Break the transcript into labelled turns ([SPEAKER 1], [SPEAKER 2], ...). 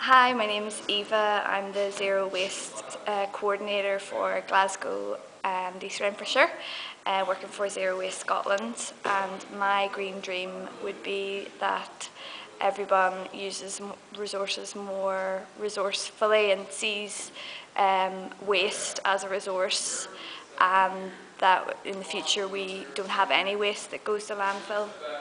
[SPEAKER 1] Hi, my name is Eva. I'm the Zero Waste Coordinator for Glasgow and East Renfrewshire, working for Zero Waste Scotland. And my green dream would be that everyone uses resources more resourcefully and sees waste as a resource, and that in the future we don't have any waste that goes to landfill.